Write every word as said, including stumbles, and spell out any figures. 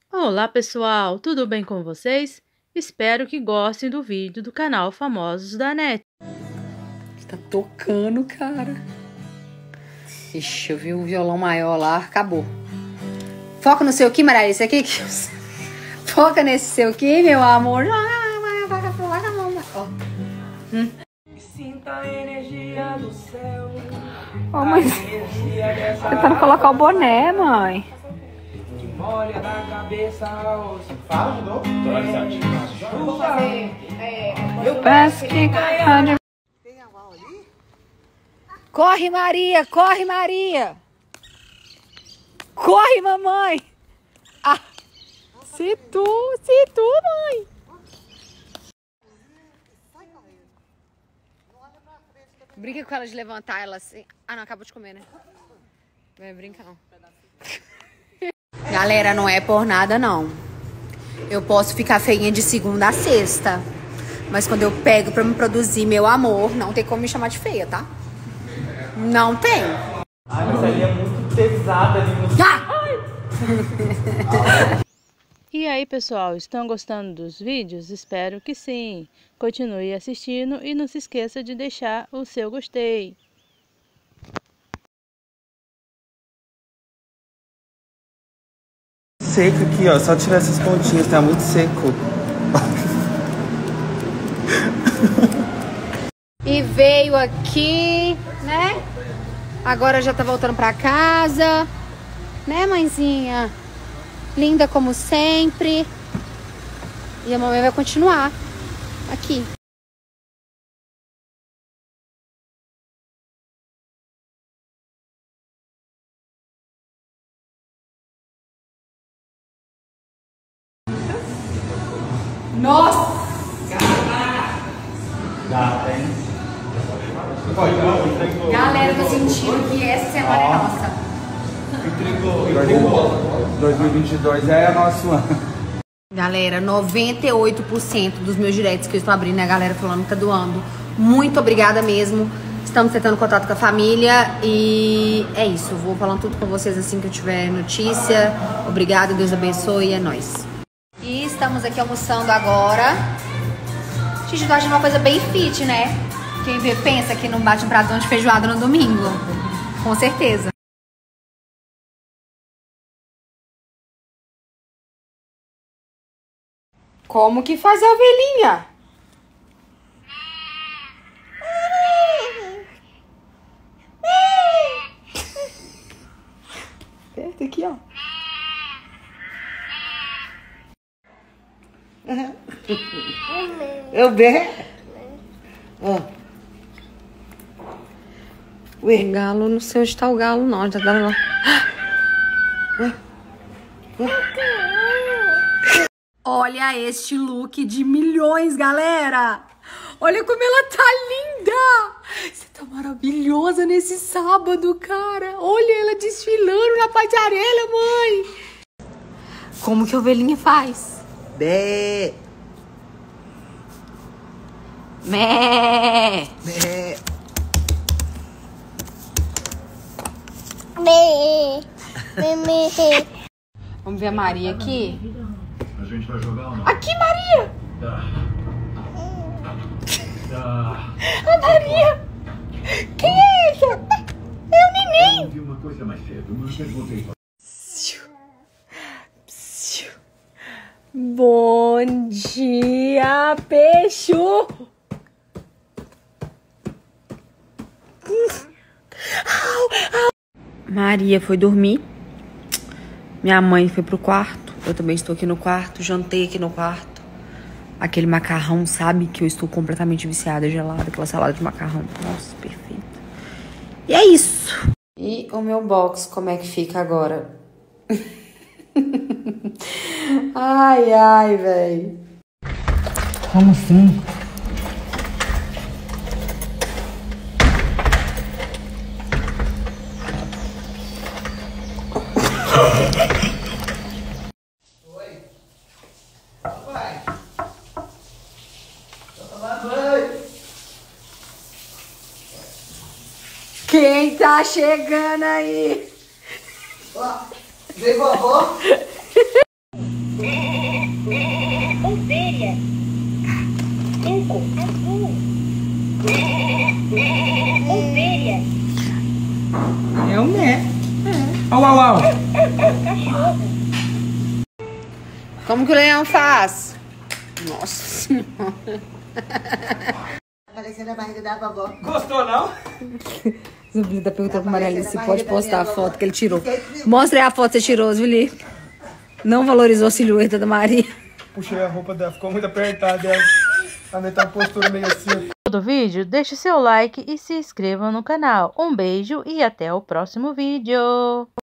Olá pessoal, tudo bem com vocês? Espero que gostem do vídeo do canal Famosos da Net. Tá tocando, cara. Ixi, eu vi um violão maior lá, acabou. Foca no seu Ki, Maria, esse aqui. Foca nesse seu Ki, meu amor. Hum. Sinta a energia do céu. Oh, mãe, tentando colocar o boné, mãe. Que molha da cabeça aos... Fala de novo. Vou fazer. Eu peço que caia. Corre, Maria, corre, Maria. Corre, mamãe. Ah, se tu, se tu, mãe. Brinca com ela de levantar ela assim. Ah, não, acabou de comer, né? Não vai brincar, não. Galera, não é por nada, não. Eu posso ficar feinha de segunda a sexta. Mas quando eu pego pra me produzir meu amor, não tem como me chamar de feia, tá? Não tem. Ai, mas ali é muito pesada ali no... Ah! E aí pessoal, estão gostando dos vídeos? Espero que sim. Continue assistindo e não se esqueça de deixar o seu gostei. Seco aqui, ó. Só tirar essas pontinhas, tá muito seco. E veio aqui, né? Agora já tá voltando pra casa. Né, mãezinha? Linda como sempre. E a mamãe vai continuar aqui. Nossa! Dá, tem. Galera, tô sentindo que essa semana é nossa. dois mil e vinte e dois é nosso ano. Galera, noventa e oito por cento dos meus directs que eu estou abrindo é a galera falando que tá doando. Muito obrigada mesmo. Estamos tentando contato com a família e é isso. Eu vou falando tudo com vocês assim que eu tiver notícia. Obrigada, Deus abençoe, é nóis. E estamos aqui almoçando agora. Gente, eu tô achando uma coisa bem fit, né? Quem vê pensa que não bate um pratão de feijoada no domingo. Com certeza. Como que faz a ovelhinha? Aperta aqui, ó. Eu bem. Ó. Ué. O galo, não sei onde tá o galo, não. Já tá lá. Ué. Ué. Olha este look de milhões, galera! Olha como ela tá linda! Você tá maravilhosa nesse sábado, cara! Olha ela desfilando na passarela, mãe! Como que a ovelhinha faz? Bé. Mé! Bé. Vamos ver a Maria aqui? A gente vai jogar ou não? Aqui, Maria! Tá. Tá. A Maria! Quem é essa? É o neném! Eu vi uma coisa mais cedo, mas eu perguntei. Bom dia, peixe! Maria foi dormir. Minha mãe foi pro quarto. Eu também estou aqui no quarto. Jantei aqui no quarto. Aquele macarrão, sabe? Que eu estou completamente viciada, gelada. Aquela salada de macarrão. Nossa, perfeita. E é isso. E o meu box, como é que fica agora? Ai, ai, velho. Como assim? Oi. Pai. Tô tomando banho. Quem tá chegando aí? Ó, vem vovó. É um né. Au, au, au. Como que o leão faz? Nossa senhora. Parecendo a barriga da vovó. Gostou, não? Zumbi tá perguntando pro Maria Alice se pode postar a foto que ele tirou. Mostra aí a foto que você tirou, Zuli. Não valorizou a silhueta da Maria. Puxei a roupa dela, ficou muito apertada. Ela também tá uma postura meio assim. Do vídeo, deixe seu like e se inscreva no canal. Um beijo e até o próximo vídeo.